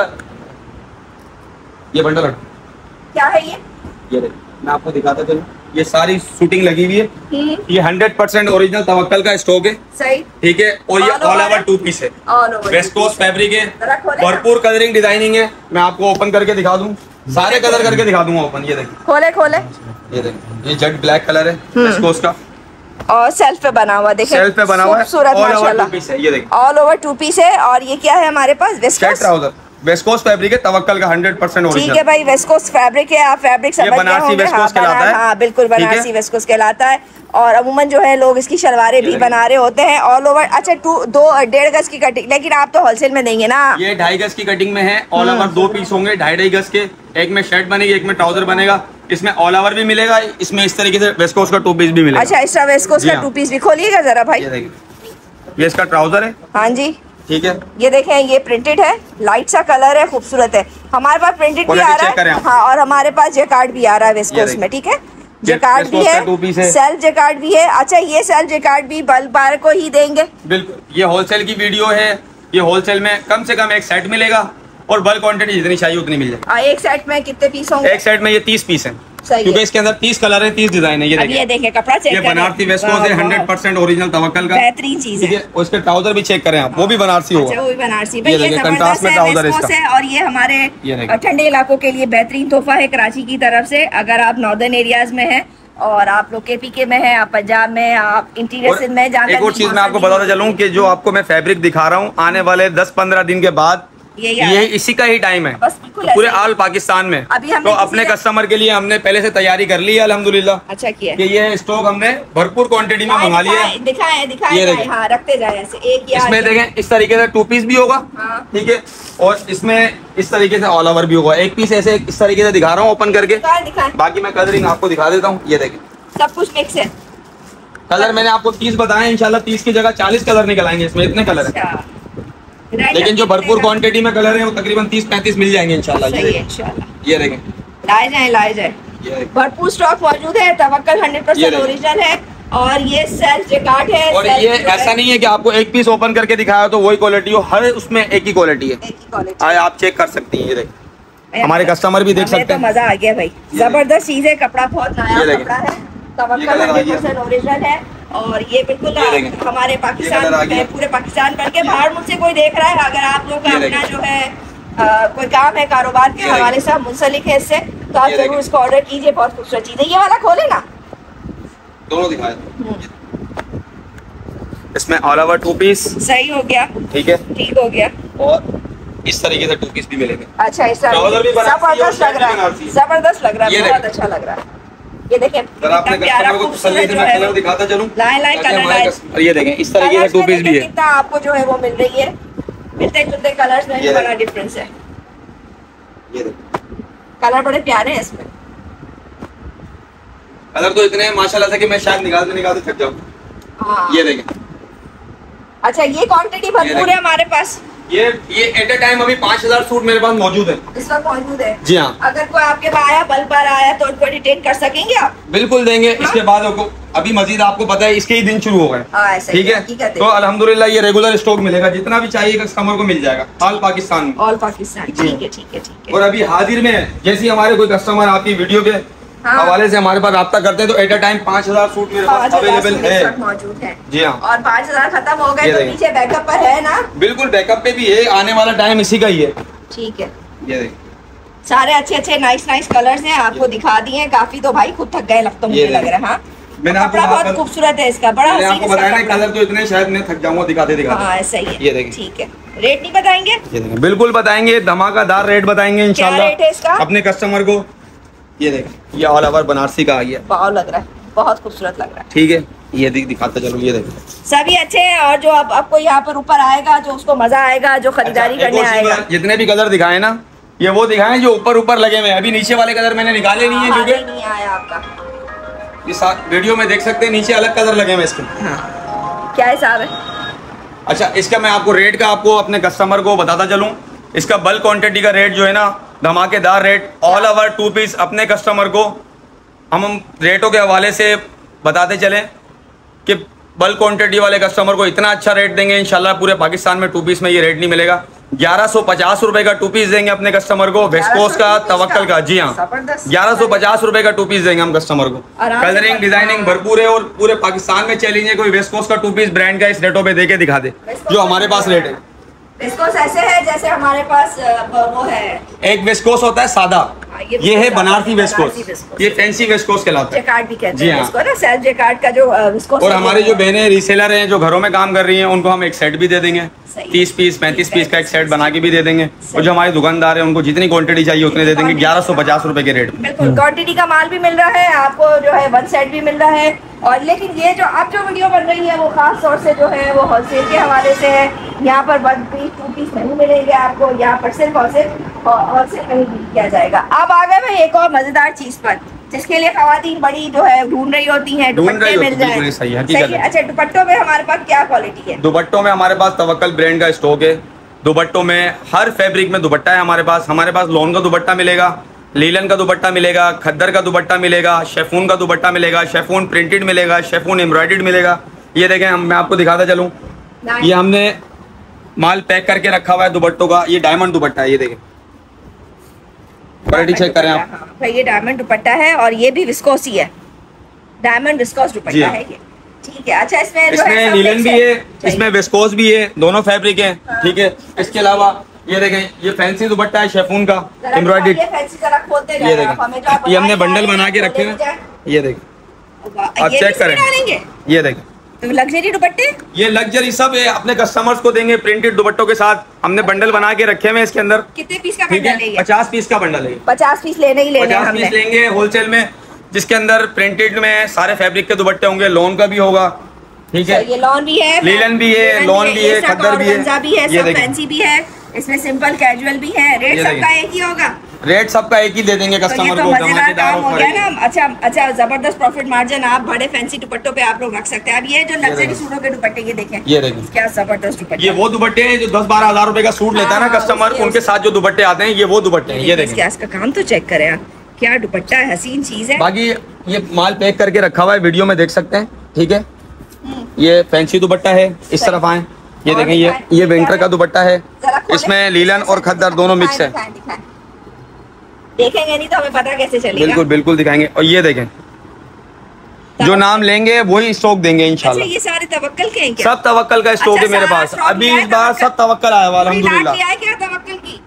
ये बंडल क्या है ये मैं आपको दिखाता चलूं। ये सारी शूटिंग लगी हुई है, ये 100% ओरिजिनल तवक्कल का स्टॉक है, सही, ठीक है। और ये ऑल ओवर 2 पीस है, वेस्ट कोस्ट फैब्रिक है, भरपूर कलरिंग डिजाइनिंग है। मैं आपको ओपन करके दिखा दूं, सारे कलर करके दिखा दूंगा ओपन। ये देखिए, खोले ये देखिए, ये जेट ब्लैक कलर है वेस्ट कोस्ट का, और सेल्फ पे बना हुआ, देखिए सेल्फ पे बना हुआ है, खूबसूरत माशाल्लाह। ये देखिए, ऑल ओवर 2 पीस है। और ये क्या है हमारे पास? West Coast trouser, West Coast fabric है, तवक्कल का 100% ओरिजिनल। ठीक है भाई, वेस्ट कोस्ट फैब्रिक है, आप फैब्रिक समझ गए बनारसी वेस्ट कोस्ट कहलाता है। हाँ बिल्कुल, बनारसी वेस्ट कोस्ट कहलाता है। और अमूमन जो है लोग इसकी शलवारें भी बना रहे होते हैं ऑल ओवर। अच्छा, 2.5 गज की कटिंग, लेकिन आप तो होलसेल में देंगे ना। ये 2.5 गज की कटिंग में है, ऑल ओवर 2 पीस होंगे 2.5 गज के। एक में शर्ट बनेगी, एक में ट्राउजर बनेगा। इसमें ऑल ओवर भी मिलेगा, इसमें इस तरीके से वेस्ट कोस्ट का 2 पीस भी मिलेगा। अच्छा, एक्स्ट्रा वेस्ट कोस्ट का 2 पीस भी खोलिएगा जरा भाई। ये देखिए, ये इसका ट्राउजर है। हाँ जी, ठीक है। ये देखें, ये प्रिंटेड है, लाइट सा कलर है, खूबसूरत है। हमारे पास प्रिंटेड भी आ रहा है, हाँ, और हमारे पास जैकार्ड भी आ रहा है वेस्ट कोस्ट में, ठीक है। जैकार्ड भी है, सेल्फ जैकार्ड भी है। अच्छा, ये सेल्फ जैकार्ड भी बल्क बायर को ही देंगे? बिल्कुल, ये होलसेल की वीडियो है। ये होलसेल में कम से कम एक सेट मिलेगा, और बल्क क्वांटिटी जितनी चाहिए उतनी मिल जाए। एक सेट में कितने पीस होंगे? एक सेट में ये 30 पीस है, क्योंकि इसके अंदर 30 कलर है, 30 डिजाइन है। ये देखें कपड़ा चेक करें, ये बनारसी वेस्ट कोस्ट है, 100% ओरिजिनल तवक्कल का, बेहतरीन चीज है। उसके ट्राउजर भी चेक करें आप, वो भी बनारसी होगा। वो भी बनारसी, ये देखिए कंट्रास्ट में ट्राउजर है इसका। और ये हमारे ठंडे इलाकों के लिए बेहतरीन तोहफा है कराची की तरफ से। अगर आप नॉर्दर्न एरियाज में है, और आप लोग KPK में है, आप पंजाब में, आप इंटीरियर सिंध में, एक और चीज मैं आपको बताता चलूं कि जो आपको मैं फैब्रिक दिखा रहा हूँ, आने वाले 10-15 दिन के बाद ये इसी का ही टाइम है बस, बिल्कुल पूरे ऑल पाकिस्तान में। अभी तो अपने कस्टमर के लिए हमने पहले से तैयारी कर ली है अल्हम्दुलिल्लाह। अच्छा किया कि ये स्टॉक हमने भरपूर क्वांटिटी में मंगा लिया है। दिखाएं, हाँ रखते जाए ऐसे एक। इसमें देखें इस तरीके से 2 पीस भी होगा, ठीक है, और इसमें इस तरीके से ऑल ओवर भी होगा। एक पीस ऐसे इस तरीके से दिखा रहा हूँ ओपन करके, बाकी मैं कलरिंग आपको दिखा देता हूँ। ये देखें सब कुछ मिक्स है। कलर मैंने आपको 30 बताया, इंशाल्लाह 30 की जगह 40 कलर निकल आएंगे इसमें, इतने कलर है। लेकिन जो भरपूर क्वांटिटी में कलर है वो तकरीबन 30-35 मिल जाएंगे इंशाल्लाह। ये देखें लाए जाए भरपूर स्टॉक मौजूद है। तवक्कल 100% ओरिजिनल है और ये सेल्फ जैकार्ड है। और ये ऐसा नहीं है कि आपको एक पीस ओपन करके दिखाया तो वही क्वालिटी हो, हर उसमें एक ही क्वालिटी है। आप चेक कर सकती हैं, ये देखें, हमारे कस्टमर भी देख सकते हैं। मजा आ गया भाई, जबरदस्त चीज है, कपड़ा बहुत नया कपड़ा है, तवक्कल 100% ओरिजिनल है। और ये बिल्कुल हमारे पाकिस्तान में, पूरे पाकिस्तान भर के बाहर मुझसे कोई देख रहा है, अगर आप लोग का अपना जो है कोई काम है, कारोबार के हवाले से मुंसलिक है इससे, तो आप जरूर इसको ऑर्डर कीजिए। बहुत खूबसूरत चीज है। ये वाला खोले ना, दोनों दिखाए। इसमें ऑल ओवर 2 पीस सही हो गया, ठीक है, ठीक हो गया। और इस तरीके से 2 पीस भी मिलेंगे। अच्छा, इस जबरदस्त लग रहा है, जबरदस्त लग रहा है, बहुत अच्छा लग रहा है। ये देखें प्यारा खूबसूरत जो है, दिखाता चलूं, लाइन कलर। ये देखें इस तरीके से 2 पीस भी है। कितना आपको जो है वो मिल रही है, मिलते जुलते कलर्स में बड़ा डिफरेंस है। ये देखें कलर बड़े प्यारे हैं इसमें, कलर तो इतने हैं माशाल्लाह से कि मैं शायद निकालते थक जाऊं। ये देखें, अच्छा ये क्वांटिटी भरपूर है हमारे पास। ये एट ए टाइम अभी 5000 सूट मेरे पास मौजूद है, इस वक्त मौजूद है। जी हाँ। अगर कोई आपके पास आया, बल्क पर आया, तो उनको डिटेन कर सकेंगे आप? बिल्कुल देंगे। इसके बाद अभी मजीद आपको पता है इसके ही दिन शुरू हो गए, ठीक है। तो अल्हम्दुलिल्लाह ये रेगुलर स्टॉक मिलेगा, जितना भी चाहिए कस्टमर को मिल जाएगा ऑल पाकिस्तान में। ऑल पाकिस्तान, ठीक है ठीक है ठीक है। और अभी हाजिर में है, जैसे हमारे कोई कस्टमर आपकी वीडियो के हवाले से हमारे पास राब्ता करते हैं तो एट अ टाइम 5000 सूट मेरे पास अवेलेबल है, मौजूद है। जी हाँ। और 5000 खत्म हो गए तो पीछे बैकअप पर है ना? बिल्कुल बैकअप पे भी है, आने वाला टाइम इसी का ही है, ठीक है। ये देख सारे अच्छे नाइस कलर्स हैं, आपको दिखा दिए हैं काफी, तो भाई खुद थक गए लगता मुझे लग रहा है। हाँ मैंने आपको बहुत खूबसूरत है इसका, बड़ा आपको बताया कलर तो इतने शायद मैं थक जाऊंगा दिखाते। हाँ सही है, ये देखिए, ठीक है। रेट नहीं बताएंगे? बिल्कुल बताएंगे, धमाकेदार रेट बताएंगे इंशाल्लाह। क्या रेट है इसका अपने कस्टमर को? ये देखें, ये ऑल ओवर बनारसी का आई है, वाव लग रहा है, बहुत खूबसूरत लग रहा है, ठीक है। ये दिखाता चलो, ये देखो सभी अच्छे हैं। और जो अब आपको यहाँ पर ऊपर आएगा, जो उसको मजा आएगा, जो खरीदारी करने आएगा, जितने भी कलर दिखाए ना, ये वो दिखाए जो ऊपर लगे हुए। अभी नीचे वाले कलर मैंने निकाले नहीं है क्योंकि नहीं आया आपका। इस वीडियो में देख सकते हैं नीचे अलग कलर लगे हुए इसके। क्या हिसाब है? अच्छा, इसका मैं आपको रेट का आपको अपने कस्टमर को बताता चलूं। इसका बल्क क्वांटिटी का रेट जो है ना, धमाकेदार रेट, ऑल ओवर 2 पीस अपने कस्टमर को हम रेटों के हवाले से बताते चलें कि बल्क क्वांटिटी वाले कस्टमर को इतना अच्छा रेट देंगे इंशाल्लाह। पूरे पाकिस्तान में 2 पीस में ये रेट नहीं मिलेगा। 1150 रुपए का 2 पीस देंगे अपने कस्टमर को, वेस्कोस का, तवक्कल का, जी हाँ, 1150 रुपए का 2 पीस देंगे हम कस्टमर को। कलरिंग डिजाइनिंग भरपूर है और पूरे पाकिस्तान में चैलेंज है कोई वेस्कोस का 2 पीस ब्रांड का इस रेटों पे देके दिखा दे जो हमारे पास रेट है। वेस्कोस ऐसे है जैसे हमारे पास वो है, एक वेस्कोस होता है सादा, ये है बनारसी वेस्कोस, ये फैंसी वेस्कोस कहलाता है, जैकार्ड भी कहते हैं इसको ना, सेल्फ जैकार्ड का जो वेस्कोस। और हमारी जो बहनें रीसेलर हैं जो घरों में काम कर रही हैं उनको हम एक सेट भी दे देंगे, 30 पीस 35 पीस का एक सेट बना के भी दे देंगे। और जो हमारे दुकानदार हैं उनको जितनी क्वांटिटी चाहिए उतने दे देंगे 1150 रुपए के रेट। बिल्कुल क्वांटिटी का माल भी मिल रहा है आपको, जो है 1 सेट भी मिल रहा है। और लेकिन ये जो अब जो वीडियो बन रही है वो खास तौर से जो है वो होलसेल के हवाले से है। यहाँ पर 1 पीस 2 पीस नहीं मिलेंगे आपको, यहाँ पर सिर्फ होलसेल नहीं किया जाएगा। अब आ गए भाई एक और मजेदार चीज पर, जिसके लिए खवातीन बड़ी जो है ढूंढ रही होती हैं, दुपट्टे मिल जाए। सही है। अच्छा, दुपट्टों में हमारे पास क्या क्वालिटी है? दुपट्टों में हमारे पास तवक्कल ब्रांड का स्टॉक है। दुपट्टों में हर फैब्रिक में दुपट्टा है हमारे पास लॉन का दुपट्टा मिलेगा, लीलन का दुपट्टा मिलेगा, खद्दर का दुपट्टा मिलेगा, शेफून का दुपट्टा मिलेगा, शेफून प्रिंटेड मिलेगा, शेफून एम्ब्रॉयडर्ड मिलेगा। ये देखें, मैं आपको दिखाता चलूँ, ये हमने माल पैक करके रखा हुआ है दुपट्टों का। ये डायमंड दुपट्टा है, ये देखें, क्वालिटी चेक करें आप। भाई ये डायमंड दुपट्टा है और ये भी विस्कोस ही है, डायमंड विस्कोस दुपट्टा है ये, ठीक है। अच्छा, इसमें नीलन भी है, इसमें विस्कोस भी है, दोनों फैब्रिक हैं, ठीक है। इसके अलावा ये देखें, ये फैंसी दुपट्टा है शेफून का एम्ब्रॉयडर्ड। ये देखें, ये हमने बंडल बना के रखे हैं, ये देखें, आप चेक करें, ये देखें, तो लग्जरी दुपट्टे, ये लग्जरी सब है, अपने कस्टमर्स को देंगे प्रिंटेड दुपट्टों के साथ। हमने बंडल बना के रखे हुए इसके अंदर। कितने पीस का बंडल है? 50 पीस का बंडल है। 50 पीस लेने ही लेने 50 पीस लेंगे होलसेल में, जिसके अंदर प्रिंटेड में सारे फैब्रिक के दुपट्टे होंगे, लोन का भी होगा, ठीक है, ये लॉन भी है, लीलन भी है, लॉन भी है, खद्दर भी है, सब फैंसी भी है, इसमें सिंपल कैजुअल भी है। रेट सबका एक ही होगा? रेट सबका एक ही दे देंगे कस्टमर को। मजेदार काम हो गया ना। अच्छा जबरदस्त प्रॉफिट मार्जिन आप बड़े फैंसी दुपट्टों पे आप लोग रख सकते हैं। अब ये जो लग्जरी सूटों के दुपट्टे ये देखें, ये देखें क्या जबरदस्त दुपट्टे। ये वो दुपट्टे हैं जो 10-12 हजार रुपए का सूट लेता है ना कस्टमर, उनके साथ जो दुपट्टे आते हैं ये वो दुपट्टे हैं। ये देखें इसका काम तो चेक करें आप, क्या दुपट्टा है, हसीन चीज है। बाकी ये माल पैक करके रखा हुआ है, वीडियो में देख सकते हैं, ठीक है। ये फैंसी दुपट्टा है, इस तरफ आए, ये देखें, ये विंटर का दुपट्टा है, इसमें लीलन और खद्दर दोनों मिक्स है। देखेंगे नहीं तो हमें पता कैसे चलेगा। बिल्कुल बिल्कुल दिखाएंगे। और ये देखें, जो नाम लेंगे वही स्टॉक देंगे इंशाल्लाह। अच्छा, ये सारे तवक्कल के हैं क्या? सब तवक्कल का स्टॉक है मेरे पास अभी इस बार, सब तवक्कल आया हुआ अल्हम्दुलिल्लाह। क्या तवक्कल की?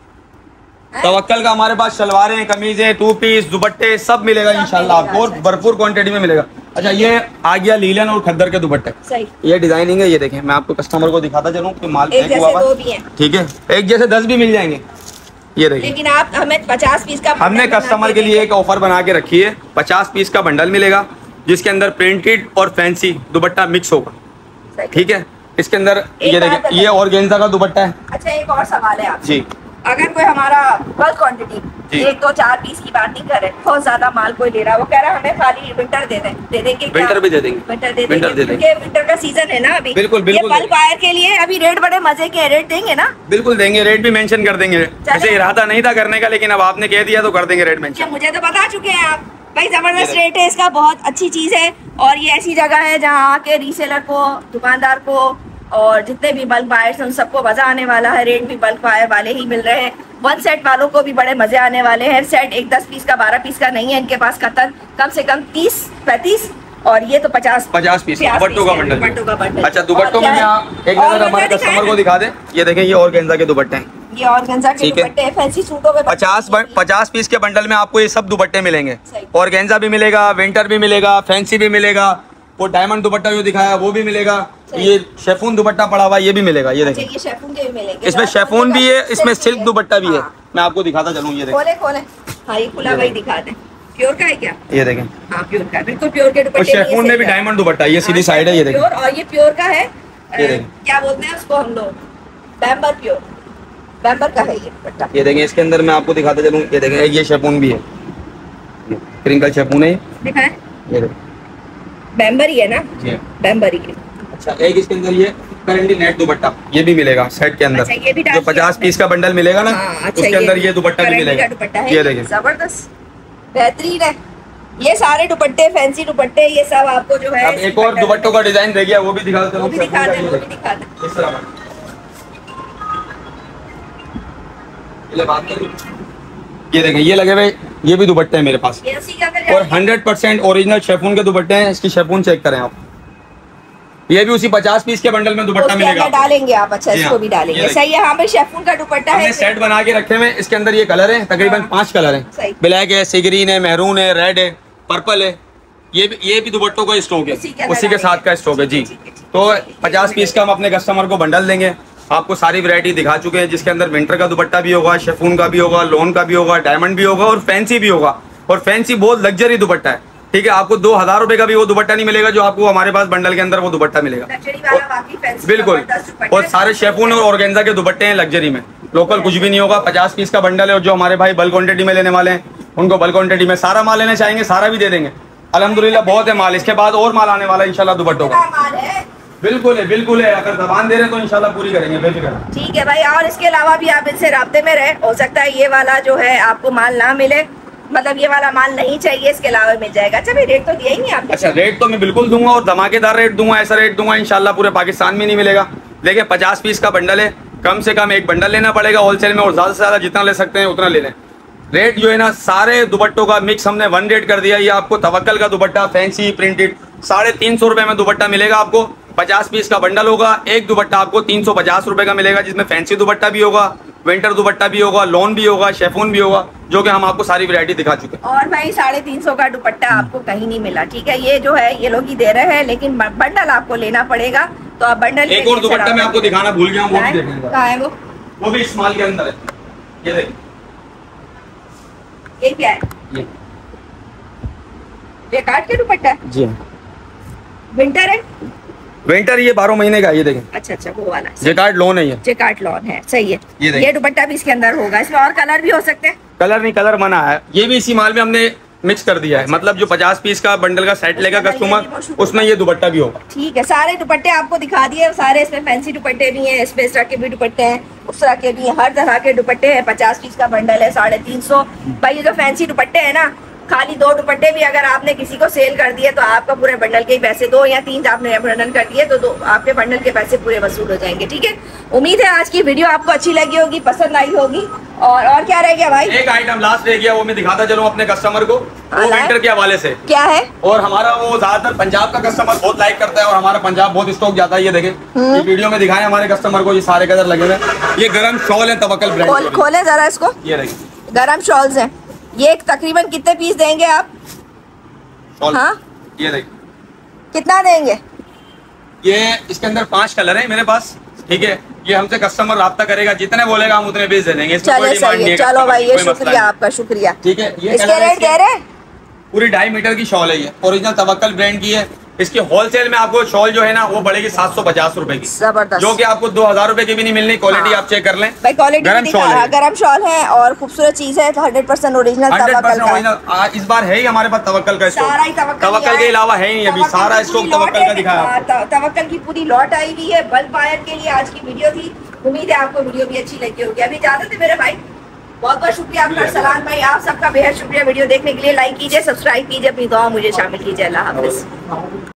तवक्कल का हमारे पास शलवारें, कमीजें, 2 पीस दुपट्टे सब मिलेगा इंशाल्लाह आपको, और भरपूर क्वांटिटी में मिलेगा। अच्छा, ये आ गया लीलन और खद्दर के दुपट्टे, ये डिजाइनिंग है। ये देखें, मैं आपको कस्टमर को दिखाता चलूं कि माल पैक हुआ हुआ, ठीक है, एक जैसे 10 भी मिल जाएंगे। ये देखिए, लेकिन आप हमें 50 पीस का, हमने कस्टमर के लिए एक ऑफर बना के रखी है। 50 पीस का बंडल मिलेगा जिसके अंदर प्रिंटेड और फैंसी दुपट्टा मिक्स होगा, ठीक है। इसके अंदर ये देखिए, ये ऑर्गेन्जा का दुपट्टा है। अच्छा, एक और सवाल है आप जी, अगर कोई हमारा बल्क क्वांटिटी 1-2-4 पीस की बात नहीं कर रहे, बहुत ज्यादा माल कोई ले रहा है, वो कह रहा है हमें खाली विंटर दे देंगे। विंटर भी दे देंगे, विंटर दे देंगे, विंटर का सीजन है ना अभी। बिल्कुल बिल्कुल, बल्क बायर के लिए अभी रेट बड़े मजे के रेट देंगे ना? बिल्कुल देंगे, रेट भी मेंशन कर देंगे। वैसे इरादा नहीं था करने का, लेकिन अब आपने कह दिया तो कर देंगे रेट मेंशन। मुझे तो बता चुके हैं आप भाई, जबरदस्त रेट है इसका, बहुत अच्छी चीज है। और ये ऐसी जगह है जहाँ आके रीसेलर को, दुकानदार को और जितने भी बल्क बायर्स हैं उन सबको मजा आने वाला है। रेट भी बल्क बायर वाले ही मिल रहे हैं, 1 सेट वालों को भी बड़े मजे आने वाले हैं। सेट एक 10 पीस का 12 पीस का नहीं है इनके पास, कतन कम से कम 30-35 और ये तो 50 पीस दुपट्टों का बंडल। अच्छा, दुपट्टों में एक नजर हमारे कस्टमर को दिखा दे। ये देखें, ये ऑर्गेन्जा के दुपट्टे हैं, ये ऑर्गेन्जा के दुपट्टे हैं, फैंसी सूटों पे 50 पीस के बंडल में आपको ये सब दुपट्टे मिलेंगे। ऑर्गेन्जा भी मिलेगा, विंटर भी मिलेगा, फैंसी भी मिलेगा, वो डायमंड दुपट्टा जो दिखाया वो भी मिलेगा, ये शेफून दुपट्टा पड़ा हुआ ये भी मिलेगा। ये देखिए, शेफून के भी मिलेंगे, इसमें शेफून भी है, इसमें सिल्क दुपट्टा भी है। मैं आपको दिखाता चलूँ, ये देखिए, खोले हाँ, ये खुला भाई दिखा दें। प्योर का है क्या? ये देखें, हाँ प्योर का, बिल्कुल प्योर के दुपट्टे। शेफून में भी डायमंड दुपट्टा, ये सीधी साइड है, ये देखिए, और ये प्योर का है। क्या बोलते हैं उसको हम लोग? बैम्बर प्योर, बैम्बर का है ये दुपट्टा। ये देखें, इसके अंदर मैं आपको दिखाते चलूँ, ये देखें, ये शेफून भी है, क्रिंकल शेफून है, दिखाएं। ये देखें, बैम्बर ही है ना? बैम्बर ही है। अच्छा, एक इसके अंदर ये करंडी नेट दुपट्टा ये भी मिलेगा सेट के अंदर। अच्छा, ये भी जो 50 पीस का बंडल मिलेगा ना, उसके अंदर ये दुपट्टा भी मिलेगा। ये देखिए, जबरदस्त बेहतरीन है। ये सारे दुपट्टे, फैंसी दुपट्टे, ये सब आपको जो है। एक और दुपट्टों का डिजाइन रह गया, वो भी दिखा दो। ये देखें, ये लगे हुए, ये भी दुपट्टे हैं मेरे पास, और 100% ओरिजिनल शेफून के दुपट्टे हैं। इसकी शेफून चेक करें आप, ये भी उसी 50 पीस के बंडल में दुपट्टा मिलेगा। डालेंगे आप? अच्छा, इसको भी डालेंगे, सही है। हाँ भाई, शेफून का दुपट्टा है, सेट बना के रखे हुए। इसके अंदर ये कलर है, तकरीबन 5 कलर है, ब्लैक है, सी ग्रीन है, मैरून है, रेड है, पर्पल है। ये भी दुपट्टों का स्टॉक है, उसी के साथ का स्टॉक है जी। तो 50 पीस का हम अपने कस्टमर को बंडल देंगे। आपको सारी वैरायटी दिखा चुके हैं, जिसके अंदर विंटर का दुपट्टा भी होगा, शेफून का भी होगा, लोन का भी होगा, डायमंड भी होगा, और फैंसी भी होगा। और फैंसी बहुत लग्जरी दुपट्टा है, ठीक है। आपको 2000 रुपए का भी वो दुपट्टा नहीं मिलेगा जो आपको हमारे पास बंडल के अंदर वो दुपट्टा मिलेगा, बिल्कुल। और सारे शेफून और ऑर्गेन्जा के दुपट्टे हैं लग्जरी में, लोकल कुछ भी नहीं होगा। 50 पीस का बंडल है, और जो हमारे भाई बल्क क्वांटिटी में लेने वाले हैं उनको बल्क क्वांटिटी में सारा माल लेना चाहेंगे, सारा भी दे देंगे अल्हम्दुलिल्लाह। बहुत है माल, इसके बाद और माल आने वाला है इंशाल्लाह दुपट्टों का। बिल्कुल है, बिल्कुल है। अगर जबान दे रहे हैं तो इंशाल्लाह पूरी करेंगे, बेफिक्र। ठीक है भाई, और इसके अलावा भी आप इनसे राब्ते में रहे। हो सकता है ये वाला जो है आपको माल ना मिले, मतलब ये वाला माल नहीं चाहिए, इसके अलावा मिल जाएगा। अच्छा भाई, रेट तो दिया ही नहीं आपने? अच्छा, रेट तो मैं बिल्कुल दूंगा, और धमाकेदार रेट दूंगा, ऐसा रेट दूंगा इंशाल्लाह पूरे पाकिस्तान में नहीं मिलेगा। देखिए, 50 पीस का बंडल है, कम से कम एक बंडल लेना पड़ेगा होलसेल में, और ज्यादा से ज्यादा जितना ले सकते हैं उतना ले लें। रेट जो है ना, सारे दुपट्टों का मिक्स हमने 1 रेट कर दिया। ये आपको तवक्कल का दुपट्टा, फैंसी प्रिंटेड, 350 रुपए में दुपट्टा मिलेगा आपको। 50 पीस का बंडल होगा, एक दुपट्टा आपको 350 रुपए का मिलेगा, जिसमें फैंसी दुपट्टा भी होगा, विंटर दुपट्टा भी होगा, लॉन भी होगा, शेफोन भी होगा, जो कि हम आपको सारी वैरायटी दिखा चुके हैं। और भाई 350 का दुपट्टा आपको कहीं नहीं मिला, ठीक है। ये जो है ये लोग ही दे रहे हैं, लेकिन बंडल आपको लेना पड़ेगा। तो आप बंडल एक और दुपट्टा मैं आपको दिखाना भूल गया हूँ, वो भी देखेंगे। कहाँ है वो भी स्मॉल के अंदर है। ये देखिए, ये क्या है? ये काट के दुपट्टा जी, विंटर है। विंटर ये 12 महीने का। ये देखें, अच्छा वो वाला जेकार्ड लॉन है, ये जेकार्ड लॉन है, सही है। ये दुपट्टा भी इसके अंदर होगा। इसमें और कलर भी हो सकते हैं? कलर नहीं, कलर मना है। ये भी इसी माल में हमने मिक्स कर दिया है। मतलब जो 50 पीस का बंडल का सेट लेगा कस्टमर, उसमें ये दुपट्टा भी होगा। ठीक है, सारे दुपट्टे आपको दिखा दिए। सारे इसमें फैंसी दुपट्टे भी हैं, इसमें इस तरह के भी दुपट्टे हैं, उस तरह के भी हैं, हर तरह के दुपट्टे हैं। 50 पीस का बंडल है, 350। भाई ये जो फैंसी दुपट्टे हैं ना, खाली 2 दुपट्टे भी अगर आपने किसी को सेल कर दिए तो आपका पूरे बंडल के ही पैसे, 2 या 3 आपने बंडल कर दिए तो आपके बंडल के पैसे पूरे वसूल हो जाएंगे, ठीक है। उम्मीद है आज की वीडियो आपको अच्छी लगी होगी, पसंद आई होगी। और क्या रह गया भाई? एक आइटम लास्ट रह गया, वो मैं दिखाता चलूं अपने कस्टमर को, वो विंटर के हवाले से। क्या है? और हमारा वो ज्यादातर पंजाब का कस्टमर बहुत लाइक करता है, और हमारा पंजाब बहुत स्टॉक जाता है। ये देखें, ये वीडियो में दिखाएं हमारे कस्टमर को, ये सारे कलर लगे हुए। ये गरम शॉल है, तवक्कल ब्रांड। खोले जरा इसको। ये देखिए, गरम शॉल्स हैं। ये तकरीबन कितने पीस देंगे आप? हाँ, ये देखिए, कितना देंगे? ये इसके अंदर 5 कलर है मेरे पास, ठीक है। ये हमसे कस्टमर राब्ता करेगा, जितने बोलेगा हम उतने पीस दे देंगे। चलो सही है, चलो भाई, ये शुक्रिया आपका, शुक्रिया। ठीक है, ये इसके रेट दे रहे हैं? पूरी 2.5 मीटर की शॉल है, ये ओरिजिनल तवक्कल ब्रांड की है। इसकी होलसेल में आपको शॉल जो है ना वो पड़ेगी 750 रुपए की, जबरदस्त, जो कि आपको 2000 रुपए की भी नहीं मिलनी। क्वालिटी आप चेक कर लें भाई, क्वालिटी गरम शॉल है और खूबसूरत चीज है, 100% ओरिजिनल तवक्कल का। इस बार है ही हमारे पास तवक्कल का स्टॉक, तवक्कल के अलावा है ही अभी, सारा स्टॉक तवक्कल का दिखाया। तवक्कल की पूरी लॉट आई हुई है, बल्क बायर के लिए आज की वीडियो थी। उम्मीद है आपको वीडियो भी अच्छी लगी होगी। अभी इजाजत है मेरे भाई, बहुत बहुत शुक्रिया आपका। सलाम भाई, आप सबका बेहद शुक्रिया वीडियो देखने के लिए। लाइक कीजिए, सब्सक्राइब कीजिए, अपनी दुआ मुझे शामिल कीजिए। अल्लाह हाफिज।